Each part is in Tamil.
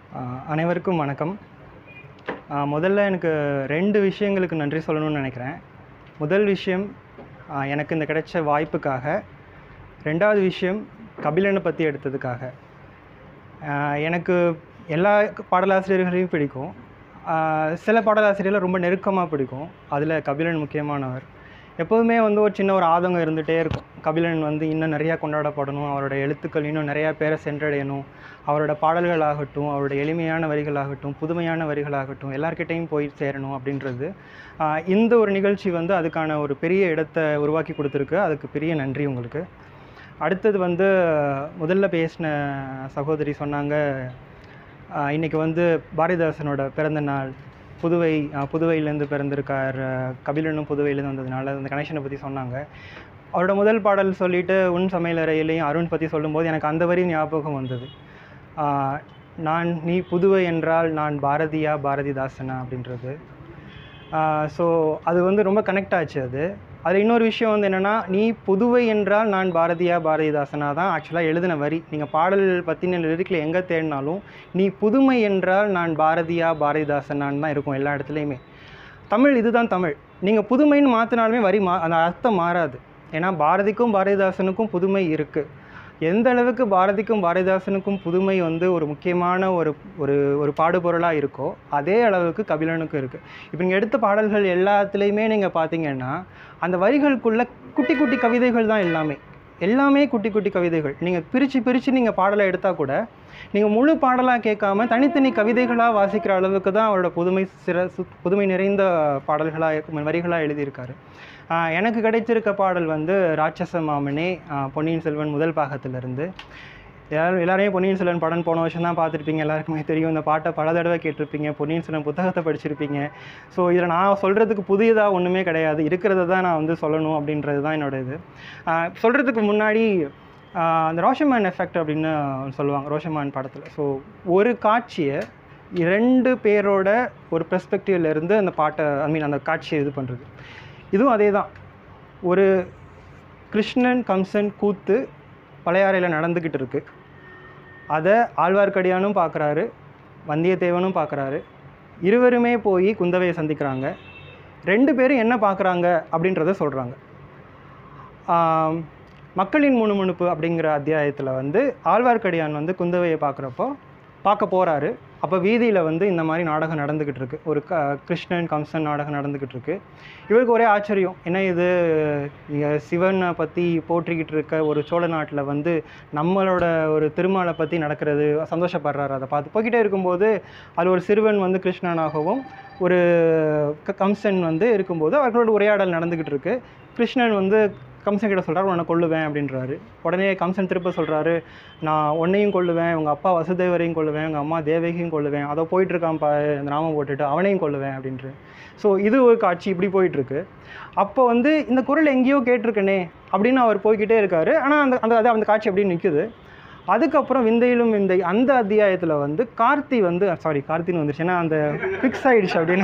அனைவருக்கும் வணக்கம். முதல்ல எனக்கு 2 விஷயங்களுக்கு நன்றி சொல்லணும்னு நினைக்கிறேன். முதல் விஷயம் எனக்கு இந்த கிடைச்ச வாய்ப்புக்காக. 2வது விஷயம் கபிலனை பற்றி எடுத்ததுக்காக. எனக்கு எல்லா பாடலாசிரியர்களையும் பிடிக்கும். சில பாடலாசிரியர்கள் ரொம்ப நெருக்கமாக பிடிக்கும். அதில் கபிலன் முக்கியமானவர். எப்போதுமே ஒரு சின்ன ஆதங்கம் இருந்துகிட்டே இருக்கும். கபிலன் இன்னும் நிறையா கொண்டாடப்படணும், அவரோட எழுத்துக்கள் இன்னும் நிறையா பேரை சென்றடையணும், அவரோட பாடல்களாகட்டும், அவரோட எளிமையான வரிகளாகட்டும், புதுமையான வரிகளாகட்டும் எல்லார்கிட்டையும் போய் சேரணும் அப்படின்றது. இந்த ஒரு நிகழ்ச்சி அதுக்கான ஒரு பெரிய இடத்தை உருவாக்கி கொடுத்துருக்கு. அதுக்கு பெரிய நன்றி உங்களுக்கு. அடுத்தது முதல்ல பேசின சகோதரி சொன்னாங்க, இன்றைக்கி பாரதிதாசனோட பிறந்த நாள், புதுவையிலேருந்து பிறந்திருக்கார், கபிலனும் புதுவையிலேருந்து வந்ததுனால அந்த கனெக்ஷனை பற்றி சொன்னாங்க. அவரோட முதல் பாடல் சொல்லிவிட்டு உன் சமையலறையிலையும் அருண் பற்றி சொல்லும்போது எனக்கு அந்த வரி ஞாபகம் வந்தது. நீ புதுவை என்றால் நான் பாரதியா பாரதிதாசனா அப்படின்றது. ஸோ அது ரொம்ப கனெக்ட் ஆச்சு. அதில் இன்னொரு விஷயம் என்னென்னா, நீ புதுவை என்றால் நான் பாரதியா பாரதிதாசனா தான் ஆக்சுவலாக எழுதின வரி. நீங்கள் பாடல் பற்றின லிரிக்கில் எங்கே தேடினாலும் நீ புதுமை என்றால் நான் பாரதியா பாரதிதாசனான்னு தான் இருக்கும் எல்லா இடத்துலையுமே. தமிழ் இதுதான் தமிழ். நீங்கள் புதுமைன்னு மாற்றினாலுமே வரி அந்த அர்த்தம் மாறாது. ஏன்னா பாரதிக்கும் பாரதிதாசனுக்கும் புதுமை இருக்குது. எந்த அளவுக்கு பாரதிக்கும் பாரதிதாசனுக்கும் புதுமை ஒரு முக்கியமான ஒரு பாடுபொருளாக இருக்கோ அதே அளவுக்கு கபிலனுக்கும் இருக்குது. இப்போ நீங்கள் எடுத்த பாடல்கள் எல்லாத்துலேயுமே நீங்கள் பார்த்தீங்கன்னா அந்த வரிகளுக்குள்ள குட்டி குட்டி கவிதைகள் தான் எல்லாமே குட்டி குட்டி கவிதைகள். நீங்கள் பிரித்து நீங்கள் பாடலை எடுத்தால் கூட நீங்கள் முழு பாடலாக கேட்காம தனித்தனி கவிதைகளாக வாசிக்கிற அளவுக்கு தான் அவரோட புதுமை நிறைந்த பாடல்களாக வரிகளாக எழுதியிருக்காரு. எனக்கு கிடைச்சிருக்க பாடல் ராட்சச மாமனே, பொன்னியின் செல்வன் முதல் பாகத்திலிருந்து. எல்லாரையும் பொன்னியின் செல்வன் படம் போன வருஷம் தான் பார்த்துருப்பீங்க, எல்லாருக்குமே தெரியும். இந்த பாட்டை பல தடவை கேட்டிருப்பீங்க, பொன்னியின் செல்வன் புத்தகத்தை படிச்சிருப்பீங்க. ஸோ இதில் நான் சொல்கிறதுக்கு புதியதாக ஒன்றுமே கிடையாது, இருக்கிறத தான் நான் சொல்லணும் அப்படின்றது தான் என்னோட இது. சொல்கிறதுக்கு முன்னாடி அந்த ரோஷமான் எஃபெக்ட் அப்படின்னு சொல்லுவாங்க ரோஷமான் படத்தில். ஸோ ஒரு காட்சியை 2 பேரோட ஒரு பெர்ஸ்பெக்டிவ்லேருந்து அந்த பாட்டை அந்த காட்சியை இது பண்ணுறது. இதுவும் அதே தான். ஒரு கிருஷ்ணன் கம்சன் கூத்து பழையாறையில் நடந்துக்கிட்டு இருக்குது. அதை ஆழ்வார்க்கடியானும் பார்க்குறாரு, வந்தியத்தேவனும் பார்க்குறாரு. இருவருமே போய் குந்தவையை சந்திக்கிறாங்க. 2 பேரும் என்ன பார்க்குறாங்க அப்படின்றத சொல்கிறாங்க. மக்களின் முணுமுணுப்பு அப்படிங்கிற அத்தியாயத்தில் ஆழ்வார்க்கடியான் குந்தவையை பார்க்க போகிறாரு. அப்போ வீதியில் இந்த மாதிரி நாடகம் நடந்துக்கிட்டு இருக்குது. ஒரு கிருஷ்ணன் கம்சன் நாடகம் நடந்துக்கிட்டு இருக்கு. இவருக்கு ஒரே ஆச்சரியம், என்ன இது சிவனை பற்றி போற்றிக்கிட்டு இருக்க ஒரு சோழ நாட்டில் நம்மளோட ஒரு திருமாலை பற்றி நடக்கிறது, சந்தோஷப்படுறாரு. அதை பார்த்து போய்கிட்டே இருக்கும்போது அதில் ஒரு சிறுவன் கிருஷ்ணனாகவும் ஒரு கம்சன் இருக்கும்போது அவர்களோட உரையாடல் நடந்துக்கிட்டு இருக்கு. கிருஷ்ணன் கம்சன் கிட்ட சொல்கிறார், உன்னை கொல்லுவேன் அப்படின்றாரு. உடனே கம்சன் திருப்ப சொல்கிறாரு, நான் உன்னையும் கொல்லுவேன், உங்கள் அப்பா வசுதேவரையும் கொல்லுவேன், உங்கள் அம்மா தேவகியும் கொல்லுவேன், அதை போயிட்டுருக்கான்ப்பா இந்த நாமம் போட்டுட்டு அவனையும் கொல்லுவேன் அப்படின்ட்டு. ஸோ இது ஒரு காட்சி இப்படி போயிட்டுருக்கு. அப்போ இந்த குரல் எங்கேயோ கேட்டிருக்கனே அப்படின்னு அவர் போய்கிட்டே இருக்கார். ஆனால் அந்த காட்சி எப்படி நிற்குது. அதுக்கப்புறம் விந்தையிலும் விந்தை அந்த அத்தியாயத்தில் கார்த்தின்னு வந்துருச்சு, ஏன்னா அந்த ஃபிக்ஸ் ஆகிடுச்சு அப்படின்னு.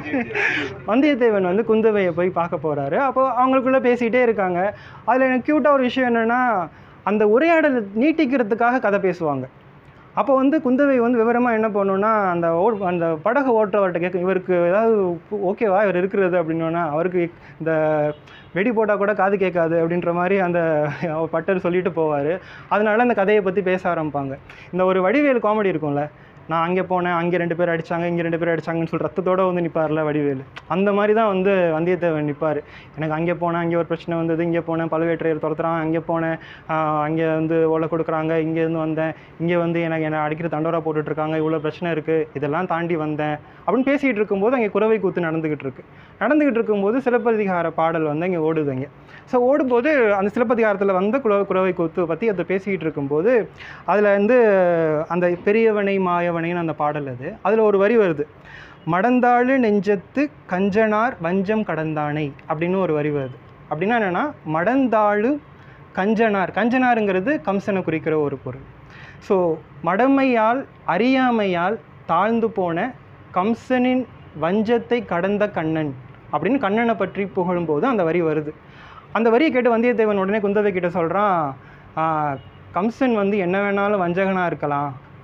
வந்தியத்தேவன் குந்தவையை போய் பார்க்க போகிறாரு. அப்போ அவங்களுக்குள்ளே பேசிகிட்டே இருக்காங்க. அதில் எனக்கு க்யூட்டாக ஒரு விஷயம் என்னென்னா, அந்த உரையாடல் நீட்டிக்கிறதுக்காக கதை பேசுவாங்க. அப்போ குந்தவை விவரமாக என்ன பண்ணணுன்னா, அந்த படகு ஓட்டுறவர்கிட்ட கேட்கும், இவருக்கு ஏதாவது ஓகேவா இவர் இருக்கிறது அப்படின்னா, அவருக்கு இந்த வெடி போட்டால் கூட காது கேட்காது அப்படின்ற மாதிரி அந்த பட்டர் சொல்லிட்டு போவார். அதனால அந்த கதையை பற்றி பேச ஆரம்பிப்பாங்க. இந்த ஒரு வடிவேல் காமெடி இருக்கும்ல, நான் அங்கே போனேன், அங்கே 2 பேர் அடித்தாங்க, இங்கே 2 பேர் அடித்தாங்கன்னு சொல்லி ரத்தத்தோடு நிற்பார்ல வடிவேல். அந்த மாதிரி தான் வந்தியத்தேவன் நிற்பார். எனக்கு அங்கே போனேன், அங்கே ஒரு பிரச்சனை வந்தது, இங்கே போனேன், பழுவேற்றையர் துரத்துறான், அங்கே போனேன், அங்கே ஓலை கொடுக்குறாங்க, இங்கேருந்து வந்தேன், இங்கே என்னை அடிக்கிற தண்டோரா போட்டுட்ருக்காங்க, இவ்வளோ பிரச்சனை இருக்குது, இதெல்லாம் தாண்டி வந்தேன் அப்படின்னு பேசிகிட்டு இருக்கும்போது அங்கே குறவை கூத்து நடந்துக்கிட்டு இருக்கும்போது சிலப்பதிகார பாடல் இங்கே ஓடுதுங்க. ஸோ ஓடும்போது அந்த சிலப்பதிகாரத்தில் குறவை கூத்து பற்றி அதை பேசிக்கிட்டு இருக்கும்போது அதில் அந்த பெரியவனை மாயவனைன்னு அந்த பாடல் அதில் ஒரு வரி வருது, மடந்தாளு நெஞ்சத்து கஞ்சனார் வஞ்சம் கடந்தானை அப்படின்னு ஒரு வரி வருது. அப்படின்னா என்னென்னா, மடந்தாளு கஞ்சனாருங்கிறது கம்சனை குறிக்கிற ஒரு பொருள். ஸோ மடமையால் அறியாமையால் தாழ்ந்து போன கம்சனின் வஞ்சத்தை கடந்த கண்ணன் அப்படின்னு கண்ணனை பற்றி புகழும்போது அந்த வரி வருது. அந்த வரியை கேட்டு வந்தியத்தேவன் உடனே குந்தவை கிட்ட சொல்கிறான், கம்சன் என்ன வேணாலும் வஞ்சகனாக இருக்கலாம்,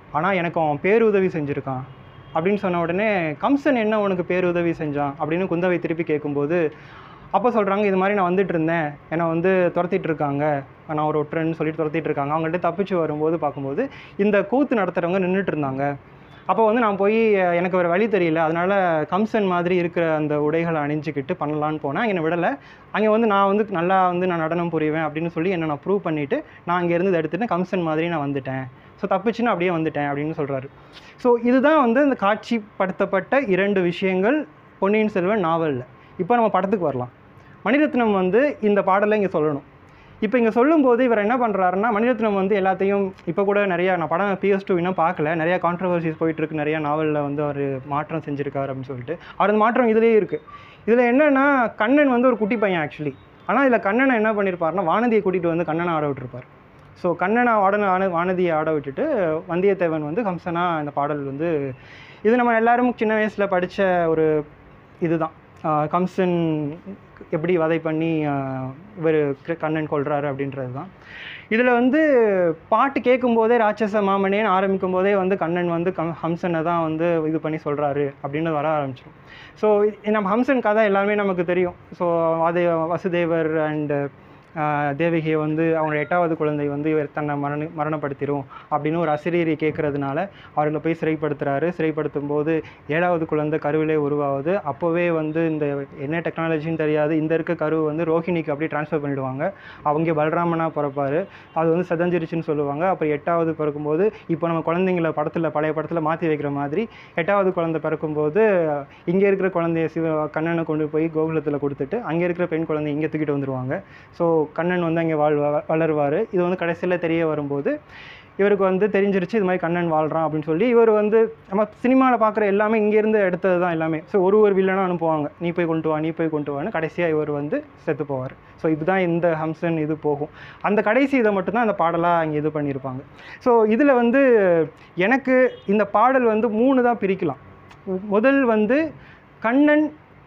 ஆனால் எனக்கு அவன் பேருதவி செஞ்சுருக்கான் அப்படின்னு சொன்ன உடனே கம்சன் என்ன உனக்கு பேருதவி செஞ்சான் அப்படின்னு குந்தவை திருப்பி கேட்கும்போது அப்போ சொல்கிறாங்க, இது மாதிரி நான் வந்துட்டு இருந்தேன், என்னை வந்து துரத்திட்டு இருக்காங்க, நான் ஒரு ஒற்றன்னு சொல்லிட்டு துரத்திட்டு இருக்காங்க. அவங்கள்ட்ட தப்பிச்சு வரும்போது பார்க்கும்போது இந்த கூத்து நடத்துகிறவங்க நின்றுட்டு இருந்தாங்க. அப்போ வந்து நான் போய் எனக்கு ஒரு வழி தெரியல, அதனால் கம்சன் மாதிரி இருக்கிற அந்த உடைகளை அணிஞ்சிக்கிட்டு பண்ணலான்னு போனேன். என்னை விடலை. அங்கே வந்து நான் வந்து நல்லா வந்து நான் நடனம் புரிவேன் அப்படின்னு சொல்லி என்னை நான் ப்ரூவ் பண்ணிவிட்டு நான் அங்கேருந்து இதை எடுத்துகிட்டு கம்சன் மாதிரி நான் வந்துட்டேன். ஸோ தப்பிச்சுன்னு அப்படியே வந்துட்டேன் அப்படின்னு சொல்கிறாரு. ஸோ இதுதான் வந்து இந்த காட்சிப்படுத்தப்பட்ட 2 விஷயங்கள் பொன்னியின் செல்வன் நாவலில். இப்போ நம்ம படத்துக்கு வரலாம். மணிரத்னம் வந்து இந்த பாடலை இங்கே சொல்லணும். இப்போ இங்கே சொல்லும்போது இவர் என்ன பண்ணுறாருன்னா, மணிரத்னம் வந்து எல்லாத்தையும் இப்போ கூட நிறையா, நான் படம் PS2 இன்னும் பார்க்கல, நிறையா கான்ட்ரவர்சிஸ் போயிட்டுருக்கு, நிறையா நாவலில் வந்து அவர் மாற்றம் செஞ்சுருக்காரு அப்படின்னு சொல்லிட்டு. அவர் அந்த மாற்றம் இதிலே இருக்குது. இதில் என்னென்னா, கண்ணன் வந்து ஒரு குட்டி பையன் ஆக்சுவலி. ஆனால் இதில் கண்ணனை என்ன பண்ணியிருப்பாருன்னா, வானதியை கூட்டிகிட்டு வந்து கண்ணனை ஆட விட்டுருப்பார். ஸோ கண்ணனை வானதியை ஆட விட்டுட்டு வந்தியத்தேவன் வந்து கம்சனா இந்த பாடல் வந்து இது நம்ம எல்லாரும் சின்ன வயசில் படித்த ஒரு இதுதான். கம்சன் எப்படி வதை பண்ணி இவர் கண்ணன் கொள்கிறாரு அப்படின்றது தான். இதில் வந்து பாட்டு கேட்கும்போதே ராட்சச மாமனேன்னு ஆரம்பிக்கும் போதே வந்து கண்ணன் வந்து ஹம்சனை தான் வந்து இது பண்ணி சொல்கிறாரு அப்படின்னு வர ஆரம்பிச்சிடும். ஸோ நம்ம ஹம்சன் கதை எல்லாமே நமக்கு தெரியும். ஸோ அது வசுதேவர் அண்டு தேவகியை வந்து அவங்க 8வது குழந்தை வந்து இவர் தன்னை மரணப்படுத்திடும் அப்படின்னு ஒரு அசிரீரி கேட்குறதுனால அவர்களை போய் சிறைப்படுத்துகிறாரு. சிறைப்படுத்தும் போது 7வது குழந்தை கருவிலே உருவாகுது. அப்போவே வந்து இந்த என்ன டெக்னாலஜின்னு தெரியாது, இந்த இருக்க கருவு வந்து ரோஹிணிக்கு அப்படியே ட்ரான்ஸ்ஃபர் பண்ணிவிடுவாங்க. அவங்க பலராமனாக பிறப்பார். அது வந்து செதஞ்சிருச்சுன்னு சொல்லுவாங்க. அப்புறம் 8வது பிறக்கும்போது இப்போ நம்ம குழந்தைங்களை பழைய படத்தில் மாற்றி வைக்கிற மாதிரி 8வது குழந்தை பிறக்கும்போது இங்கே இருக்கிற குழந்தைய கண்ணனை கொண்டு போய் கோகுலத்தில் கொடுத்துட்டு அங்கே இருக்கிற பெண் குழந்தை இங்கே தூக்கிட்டு வந்துடுவாங்க. ஸோ கண்ணன் வந்து அங்கே வளருவார். இது வந்து கடைசியில் தெரிய வரும்போது இவருக்கு வந்து தெரிஞ்சிருச்சு இது மாதிரி கண்ணன் வாழ்கிறான் அப்படின்னு சொல்லி. இவர் வந்து நம்ம சினிமாவில் பார்க்குற எல்லாமே இங்கேருந்து எடுத்தது தான் எல்லாமே. ஸோ ஒரு வில்லனாக அனுப்புவாங்க, நீ போய் கொண்டு வான்னு. கடைசியாக இவர் வந்து செத்து போவார். ஸோ இதுதான் இந்த ஹம்சன் இது போகும். அந்த கடைசி இதை மட்டும்தான் அந்த பாடலாக அங்கே இது பண்ணியிருப்பாங்க. ஸோ இதில் வந்து எனக்கு இந்த பாடல் வந்து 3 தான் பிரிக்கலாம். முதல் வந்து கண்ணன்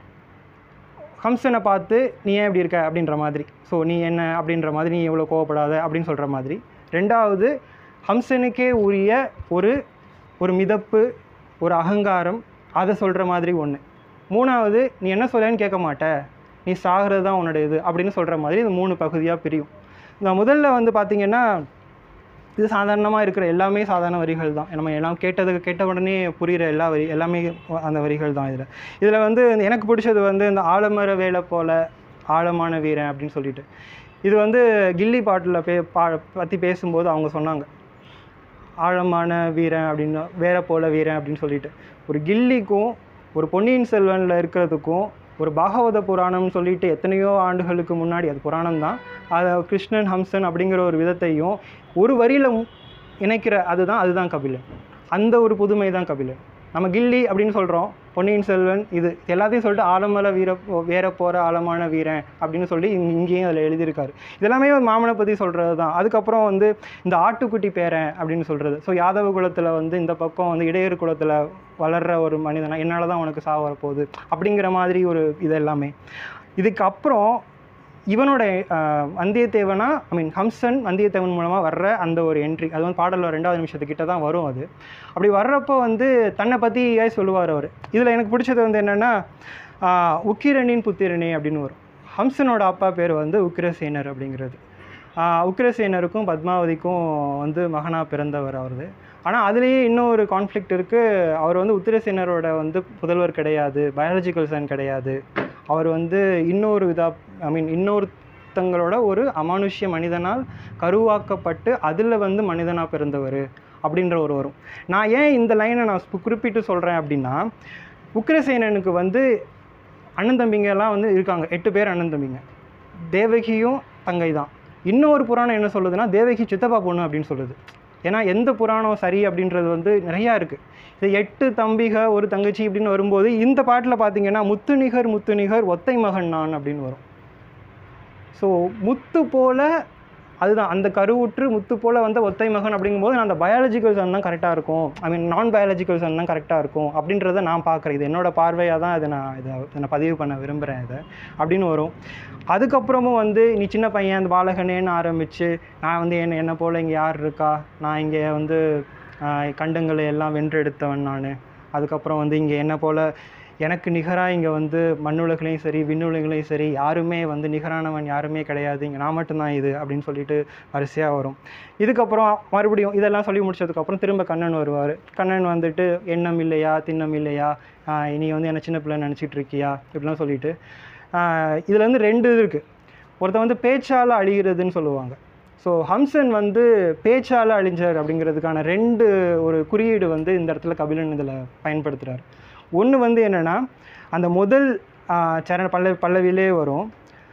ஹம்சனை பார்த்து நீ ஏன் இப்படி இருக்க அப்படின்ற மாதிரி, ஸோ நீ என்ன அப்படின்ற மாதிரி, நீ எவ்வளோ கோவப்படாத அப்படின்னு சொல்கிற மாதிரி. 2வது ஹம்சனுக்கே உரிய ஒரு மிதப்பு, ஒரு அகங்காரம், அதை சொல்கிற மாதிரி ஒன்று. 3வது நீ என்ன சொல்லன்னு கேட்க மாட்ட, நீ சாகிறது தான் உன்னோட இது அப்படின்னு சொல்கிற மாதிரி இது 3 பகுதியாக பிரியும். இந்த முதல்ல வந்து பார்த்திங்கன்னா இது சாதாரணமாக இருக்கிற எல்லாமே சாதாரண வரிகள் தான். நம்ம எல்லாம் கேட்ட உடனே புரிகிற எல்லாமே அந்த வரிகள் தான். இதில் வந்து எனக்கு பிடிச்சது வந்து இந்த ஆலமர வேலை போல ஆழமான வீரன் அப்படின்னு சொல்லிட்டு, இது வந்து கில்லி பாட்டில் பற்றி பேசும்போது அவங்க சொன்னாங்க, ஆழமான வீரன் அப்படின்னு, வேற போல வீரன் அப்படின்னு சொல்லிட்டு. ஒரு கில்லிக்கும் ஒரு பொன்னியின் செல்வனில் இருக்கிறதுக்கும் ஒரு பாகவத புராணம்னு சொல்லிட்டு எத்தனையோ ஆண்டுகளுக்கு முன்னாடி, அது புராணம் தான், அதை கிருஷ்ணன் ஹம்சன் அப்படிங்கிற ஒரு விதத்தையும் ஒரு வரியில் இணைக்கிற அதுதான் கபிலன். அந்த ஒரு புதுமை தான் கபிலன். நம்ம கில்லி அப்படின்னு சொல்கிறோம், பொன்னியின் செல்வன் இது எல்லாத்தையும் சொல்லிட்டு ஆலமல வேற போகிற ஆழமான வீரன் அப்படின்னு சொல்லி இங்கேயும் அதில் எழுதியிருக்காரு. இதெல்லாமே ஒரு மாமனை பற்றி சொல்கிறது தான். அதுக்கப்புறம் வந்து இந்த ஆட்டுக்குட்டி பேரன் அப்படின்னு சொல்கிறது. ஸோ யாதவ குலத்தில் வந்து இந்த பக்கம் வந்து இடையர் குலத்தில் வளர்கிற ஒரு மனிதனா, என்னால் தான் உனக்கு சாவு வரப்போகுது அப்படிங்கிற மாதிரி ஒரு இது எல்லாமே. இதுக்கப்புறம் இவனோட வந்தியத்தேவனா ஹம்சன் வந்தியத்தேவன் மூலமாக வர்ற அந்த ஒரு என்ட்ரி, அது வந்து பாடலில் 2வது நிமிஷத்துக்கிட்ட தான் வரும். அது அப்படி வர்றப்போ வந்து தன்னை பற்றி சொல்லுவார் அவர். இதில் எனக்கு பிடிச்சது வந்து என்னென்னா, உக்கிரனின் புத்திரனே அப்படின்னு வரும். ஹம்சனோட அப்பா பேர் வந்து உக்கிரசேனர் அப்படிங்கிறது. உக்கிரசேனருக்கும் பத்மாவதிக்கும் வந்து மகனாக பிறந்தவர் அவர். ஆனால் அதுலேயே இன்னொரு கான்ஃப்ளிக்ட் இருக்குது. அவர் வந்து உத்திரசேனரோட வந்து புதல்வர் கிடையாது, பயாலஜிக்கல் சன் கிடையாது. அவர் வந்து இன்னொருத்தங்களோட ஒரு அமானுஷ்ய மனிதனால் கருவாக்கப்பட்டு அதில் வந்து மனிதனாக பிறந்தவர் அப்படின்ற ஒரு வரும். நான் ஏன் இந்த லைனை நான் குறிப்பிட்டு சொல்கிறேன் அப்படின்னா, உக்கிரசேனனுக்கு வந்து அண்ணன் தம்பிங்கெல்லாம் வந்து இருக்காங்க, 8 பேர் அண்ணன் தம்பிங்க. தேவகியும் தங்கை தான். இன்னொரு புராணம் என்ன சொல்லுதுன்னா, தேவகி சித்தப்பா பொண்ணு அப்படின்னு சொல்லுது. ஏன்னா எந்த புராணம் சரி அப்படின்றது வந்து நிறையா இருக்குது. இது 8 தம்பிக ஒரு தங்கச்சி இப்படின்னு வரும்போது இந்த பாட்டில் பார்த்தீங்கன்னா முத்து நிகர் ஒத்தை மகன் நான் அப்படின்னு வரும். ஸோ முத்து போல் அதுதான் அந்த கருவுற்று முத்து போல் வந்த ஒத்தை மகன் அப்படிங்கும்போது நான் அந்த பயாலஜிக்கல் சன் தான் கரெக்டாக இருக்கும், நான் பயாலஜிக்கல் சன் தான் கரெக்டாக இருக்கும் அப்படின்றத நான் பார்க்குறேன். இது என்னோடய பார்வையாக தான் இதை பதிவு பண்ண விரும்புகிறேன் இதை அப்படின்னு வரும். அதுக்கப்புறமும் வந்து நீ சின்ன பையன் அந்த பாலகனேன்னு ஆரம்பித்து நான் வந்து என்னை போல் இங்கே யார் இருக்கா, நான் இங்கே வந்து கண்டங்களை எல்லாம் வென்றெடுத்தவன் நான். அதுக்கப்புறம் வந்து இங்கே என்ன போல் எனக்கு நிகராக இங்கே வந்து மண்ணுலகளையும் சரி விண்ணுலகளையும் சரி யாருமே வந்து நிகரானவன் யாருமே கிடையாது, இங்கே நான் மட்டும்தான் இது அப்படின்னு சொல்லிட்டு வரிசையாக வரும். இதுக்கப்புறம் மறுபடியும் இதெல்லாம் சொல்லி முடிச்சதுக்கப்புறம் திரும்ப கண்ணன் வருவார். கண்ணன் வந்துட்டு எண்ணம் இல்லையா திண்ணம் இல்லையா, நீ வந்து என்ன சின்ன பிள்ளை நினச்சிட்டு இருக்கியா இப்படிலாம் சொல்லிட்டு இதில் வந்து 2 இது இருக்குது. ஒருத்தர் வந்து பேச்சால் அழிகிறதுன்னு சொல்லுவாங்க. ஸோ ஹம்சன் வந்து பேச்சால் அழிஞ்சார் அப்படிங்கிறதுக்கான 2 ஒரு குறியீடு வந்து இந்த இடத்துல கபிலன் இதில் பயன்படுத்துகிறார். ஒன்று வந்து என்னென்னா, அந்த முதல் சரண பல்லவிலே வரும்,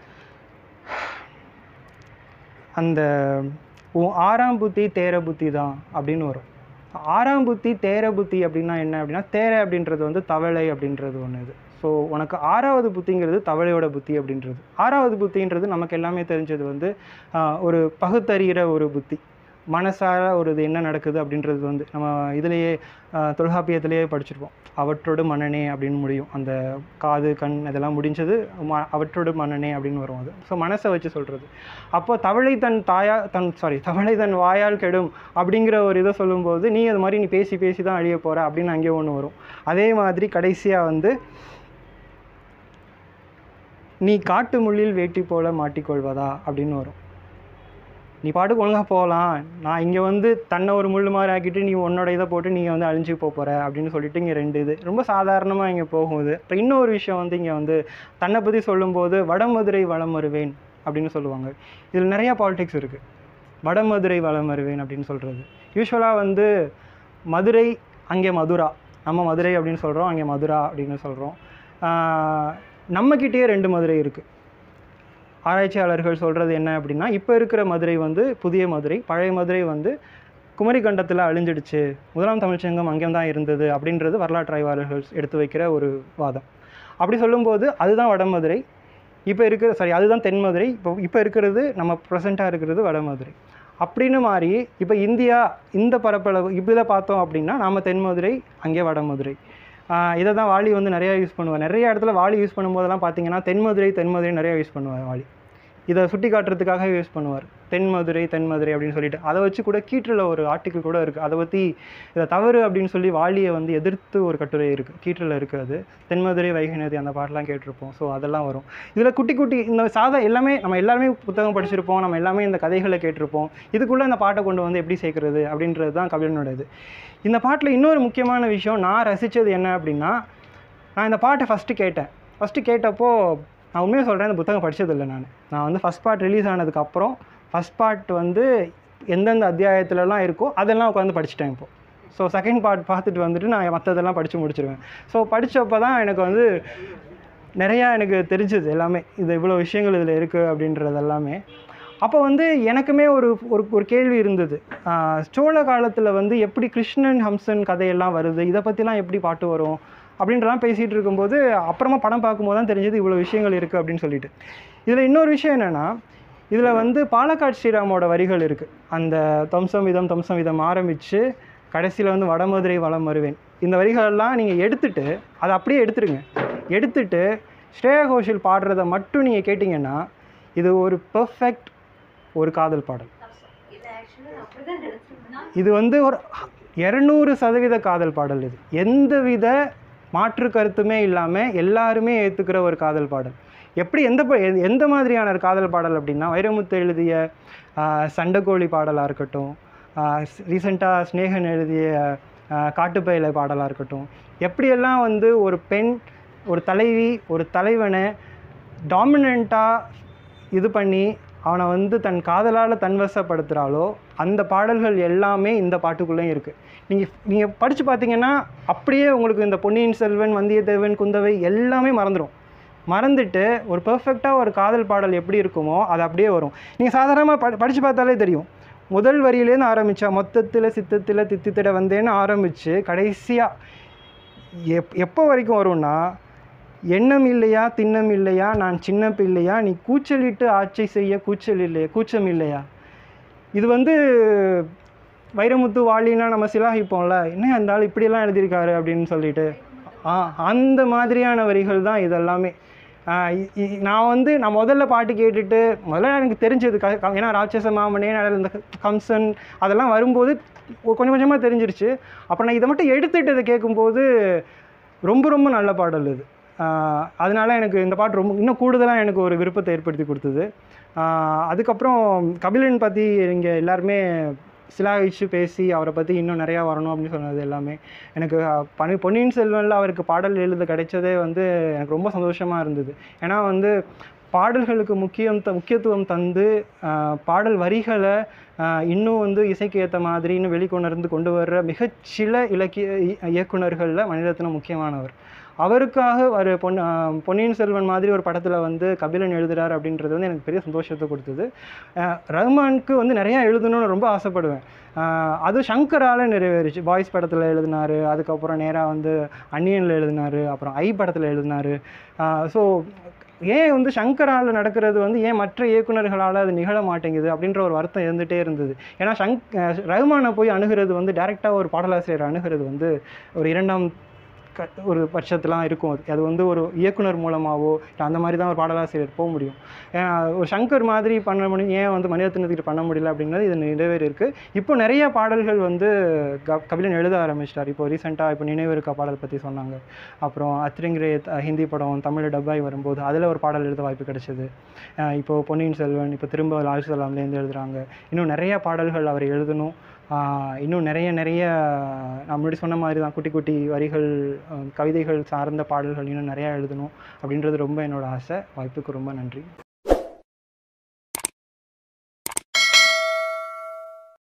அந்த ஆறாம் புத்தி தேர புத்தி தான் அப்படின்னு வரும். ஆறாம் புத்தி தேர புத்தி அப்படின்னா என்ன அப்படின்னா, தேர அப்படின்றது வந்து தவளை அப்படின்றது ஒன்று இது. ஸோ உனக்கு 6வது புத்திங்கிறது தவளையோட புத்தி அப்படின்றது. 6வது புத்தின்றது நமக்கு எல்லாமே தெரிஞ்சது வந்து ஒரு பகுத்தறிகிற ஒரு புத்தி, மனசார ஒரு இது என்ன நடக்குது அப்படின்றது வந்து நம்ம இதிலேயே தொல்காப்பியத்திலேயே படிச்சிருப்போம். அவற்றோடு மனனே அப்படின்னு முடியும். அந்த காது கண் இதெல்லாம் முடிஞ்சது அவற்றோடு மனனே அப்படின்னு வரும் அது. ஸோ மனசை வச்சு சொல்கிறது. அப்போ தவளை தன் வாயால் கெடும் அப்படிங்கிற ஒரு இதை சொல்லும்போது நீ அது மாதிரி நீ பேசி பேசி தான் அழிய போகிற அப்படின்னு அங்கே ஒன்று வரும். அதே மாதிரி கடைசியாக வந்து நீ காட்டு முள்ளில் வேட்டி போல மாட்டிக்கொள்வதா அப்படின்னு வரும். நீ பாட்டுக்கு ஒழுங்காக போகலாம், நான் இங்கே வந்து தன்னை ஒரு முள் மாதிரி ஆக்கிட்டு நீ உன்னோட இதை போட்டு நீங்கள் வந்து அழிஞ்சு போகிற அப்படின்னு சொல்லிட்டு இங்கே 2 இது ரொம்ப சாதாரணமாக இங்கே போகுது. இப்போ இன்னொரு விஷயம் வந்து இங்கே வந்து தன்னை பற்றி சொல்லும்போது வடமதுரை வளம் வருவேன் அப்படின்னு சொல்லுவாங்க. இதில் நிறையா பாலிடிக்ஸ் இருக்குது. வடமதுரை வளம் வருவேன் அப்படின்னு சொல்கிறது யூஸ்வலாக வந்து மதுரை அங்கே மதுரா, நம்ம மதுரை அப்படின்னு சொல்கிறோம், அங்கே மதுரா அப்படின்னு சொல்கிறோம். நம்மக்கிட்டேயே 2 மதுரை இருக்குது. ஆராய்ச்சியாளர்கள் சொல்கிறது என்ன அப்படின்னா, இப்போ இருக்கிற மதுரை வந்து புதிய மதுரை, பழைய மதுரை வந்து குமரிக்கண்டத்தில் அழிஞ்சிடுச்சு, முதலாம் தமிழ்ச்சங்கம் அங்கே தான் இருந்தது அப்படின்றது வரலாற்று ஆய்வாளர்கள் எடுத்து வைக்கிற ஒரு வாதம். அப்படி சொல்லும்போது அதுதான் வடமதுரை, இப்போ இருக்கிற அதுதான் தென்மதுரை, இப்போ இருக்கிறது நம்ம ப்ரெசண்ட்டாக இருக்கிறது வடமதுரை அப்படின்னு மாறி இப்போ இந்தியா இந்த பரப்பளவு இதில் பார்த்தோம் அப்படின்னா நாம் தென்மதுரை அங்கே வடமதுரை. இதை தான் வாலி வந்து நிறையா யூஸ் பண்ணுவார். நிறைய இடத்துல வாலி யூஸ் பண்ணும்போதெல்லாம் பார்த்தீங்கன்னா தென்மதுரை நிறையா யூஸ் பண்ணுவார் வாலி. இதை சுட்டி காட்டுறதுக்காக யூஸ் பண்ணுவார், தென்மதுரை அப்படின்னு சொல்லிட்டு. அதை வச்சு கூட கீற்றில் ஒரு ஆர்டிக்கிள் கூட இருக்குது, அதை பற்றி இதை தவறு அப்படின்னு சொல்லி வாலியை வந்து எதிர்த்து ஒரு கட்டுரை இருக்குது, கீற்றில் இருக்குது. அது தென்மதுரை வைகை நதி அந்த பாட்டெலாம் கேட்டிருப்போம். ஸோ அதெல்லாம் வரும் இதில் குட்டி இந்த எல்லாமே நம்ம எல்லாருமே புத்தகம் படிச்சிருப்போம், நம்ம எல்லாமே இந்த கதைகளை கேட்டிருப்போம். இதுக்குள்ளே இந்த பாட்டை கொண்டு வந்து எப்படி சேர்க்குறது அப்படின்றது தான் கபிலனோட இது. இந்த பாட்டில் இன்னொரு முக்கியமான விஷயம் நான் ரசித்தது என்ன அப்படின்னா, நான் இந்த பாட்டை ஃபஸ்ட்டு கேட்டப்போ நான் உண்மையாக சொல்கிறேன், இந்த புத்தகம் படித்ததில்லை. நான் வந்து ஃபஸ்ட் பார்ட் ரிலீஸ் ஆனதுக்கப்புறம் ஃபஸ்ட் பார்ட் வந்து எந்தெந்த அத்தியாயத்துலலாம் இருக்கோ அதெல்லாம் உட்காந்து படிச்சுட்டேன் இப்போது. ஸோ செகண்ட் பார்ட் பார்த்துட்டு வந்துட்டு நான் மற்றதெல்லாம் படித்து முடிச்சிருவேன். ஸோ படித்தப்போ தான் எனக்கு வந்து நிறையா எனக்கு தெரிஞ்சது எல்லாமே, இது இவ்வளோ விஷயங்கள் இதில் இருக்குது அப்படின்றது எல்லாமே. அப்போ வந்து எனக்குமே ஒரு கேள்வி இருந்தது, சோழ காலத்தில் வந்து எப்படி கிருஷ்ணன் ஹம்சன் கதையெல்லாம் வருது, இதை பற்றிலாம் எப்படி பாட்டு வரும் அப்படின்றலாம் பேசிகிட்டு இருக்கும்போது அப்புறமா படம் பார்க்கும்போது தான் தெரிஞ்சது இவ்வளோ விஷயங்கள் இருக்குது அப்படின்னு சொல்லிட்டு. இதில் இன்னொரு விஷயம் என்னென்னா, இதில் வந்து பாலக்காடு ஸ்ரீராமோட வரிகள் இருக்குது. அந்த தம்சம் விதம் ஆரம்பித்து கடைசியில் வந்து வடமதுரை வளம் வருவேன், இந்த வரிகளெல்லாம் நீங்கள் எடுத்துகிட்டு அதை அப்படியே எடுத்துட்டு ஸ்ரேயா கோஷல் பாடுறதை மட்டும் நீங்கள் கேட்டிங்கன்னா இது ஒரு பெர்ஃபெக்ட் ஒரு காதல் பாடல். இது வந்து ஒரு 200% காதல் பாடல். இது எந்தவித மாற்று கருத்துமே இல்லாமல் எல்லாருமே ஏற்றுக்கிற ஒரு காதல் பாடல். எப்படி எந்த மாதிரியான ஒரு காதல் பாடல் அப்படின்னா, வைரமுத்து எழுதிய சண்டைக்கோழி பாடலாக இருக்கட்டும், ரீசெண்டாக ஸ்னேகன் எழுதிய காட்டுப்பயில பாடலாக இருக்கட்டும், எப்படியெல்லாம் வந்து ஒரு பெண் ஒரு தலைவி ஒரு தலைவனை டாமினண்ட்டாக இது பண்ணி அவனை வந்து தன் காதலால் தன்வசப்படுத்துகிறாளோ அந்த பாடல்கள் எல்லாமே இந்த பாட்டுக்குள்ளேயும் இருக்குது. நீங்கள் படித்து பார்த்தீங்கன்னா அப்படியே உங்களுக்கு இந்த பொன்னியின் செல்வன், வந்தியத்தேவன், குந்தவை எல்லாமே மறந்துட்டு ஒரு பெர்ஃபெக்டாக ஒரு காதல் பாடல் எப்படி இருக்குமோ அது அப்படியே வரும். நீங்கள் சாதாரணமாக படித்து பார்த்தாலே தெரியும். முதல் வரியிலேருந்து ஆரம்பித்தா மொத்தத்தில் சித்தத்தில் தித்தித்திட வந்தேன்னு ஆரம்பித்து கடைசியாக எப்போ வரைக்கும் வரும்னா, எண்ணம் இல்லையா திண்ணம் இல்லையா நான் சின்ன பிள்ளையா நீ கூச்சலிட்டு ஆட்சி செய்ய கூச்சம் இல்லையா. இது வந்து வைரமுத்து வாலினா நம்ம சிலாகிப்போம்ல, என்ன இருந்தாலும் இப்படியெல்லாம் எழுதியிருக்காரு அப்படின்னு சொல்லிட்டு அந்த மாதிரியான வரிகள் தான் இதெல்லாமே. நான் முதல்ல பாட்டு கேட்டுட்டு முதல்ல எனக்கு தெரிஞ்சது ஏன்னா ராட்சச மாமனே இந்த கம்சன் அதெல்லாம் வரும்போது கொஞ்சம் கொஞ்சமாக தெரிஞ்சிருச்சு. அப்புறம் நான் இதை மட்டும் எடுத்துகிட்டு இதை கேட்கும்போது ரொம்ப ரொம்ப நல்ல பாடல் இது. அதனால எனக்கு இந்த பாட்டு ரொம்ப இன்னும் கூடுதலாக எனக்கு ஒரு விருப்பத்தை ஏற்படுத்தி கொடுத்தது. அதுக்கப்புறம் கபிலன் பற்றி இங்கே எல்லாருமே சிலாகிச்சு பேசி அவரை பற்றி இன்னும் நிறையா வரணும் அப்படின்னு சொன்னது எல்லாமே எனக்கு பொன்னியின் செல்வனில் அவருக்கு பாடல் எழுத கிடைச்சதே வந்து எனக்கு ரொம்ப சந்தோஷமாக இருந்தது. ஏன்னா வந்து பாடல்களுக்கு முக்கியத்துவம் தந்து பாடல் வரிகளை இன்னும் வந்து இசைக்கு ஏற்ற மாதிரி இன்னும் வெளிக்கொணர்ந்து கொண்டு வர்ற மிகச்சில இயக்குனர்களில் மணிரத்னம் முக்கியமானவர். அவருக்காக ஒரு பொன்னியின் செல்வன் மாதிரி ஒரு படத்தில் வந்து கபிலன் எழுதுகிறார் அப்படின்றது வந்து எனக்கு பெரிய சந்தோஷத்தை கொடுத்தது. ரஹ்மானுக்கு வந்து நிறையா எழுதணும்னு ரொம்ப ஆசைப்படுவேன். அது சங்கரால் நிறைவேறிச்சு. பாய்ஸ் படத்தில் எழுதினார், அதுக்கப்புறம் நேராக வந்து அன்னியனில் எழுதினார், அப்புறம் ஐ படத்தில் எழுதினார். ஸோ ஏன் வந்து சங்கரால் நடக்கிறது வந்து ஏன் மற்ற இயக்குநர்களால் அது நிகழ மாட்டேங்குது அப்படின்ற ஒரு வருத்தம் இருந்துகிட்டே இருந்தது. ஏன்னா ரஹ்மானை போய் அணுகிறது வந்து டைரெக்டாக ஒரு பாடலாசிரியர் அணுகிறது வந்து ஒரு இரண்டாம் ஒரு பட்சத்துலாம் இருக்கும். அது வந்து ஒரு இயக்குனர் மூலமாகவோ அந்த மாதிரி தான் ஒரு பாடலாசிரியர் போக முடியும். ஒரு சங்கர் மாதிரி பண்ண முடியும், ஏன் வந்து மணிரத்னத்துக்கு பண்ண முடியல அப்படிங்கிறது இது நிறைவேறி இருக்குது. இப்போ நிறைய பாடல்கள் வந்து கபிலன் எழுத ஆரம்பிச்சிட்டார். இப்போ ரீசெண்டாக இப்போ நினைவு இருக்கா பாடல் பற்றி சொன்னாங்க. அப்புறம் அத்ரிங்கிரே ஹிந்தி படம் தமிழ் டப்பாய் வரும்போது அதில் ஒரு பாடல் எழுத வாய்ப்பு கிடைச்சிது. இப்போது பொன்னியின் செல்வன் இப்போ திரும்ப லால் சலாம்லேருந்து எழுதுகிறாங்க. இன்னும் நிறைய பாடல்கள் அவர் எழுதணும். இன்னும் நிறைய நான் முன்னாடி சொன்ன மாதிரி தான் குட்டி குட்டி வரிகள் கவிதைகள் சார்ந்த பாடல்கள் இன்னும் நிறையா எழுதணும் அப்படின்றது ரொம்ப என்னோடய ஆசை. வாய்ப்புக்கு ரொம்ப நன்றி.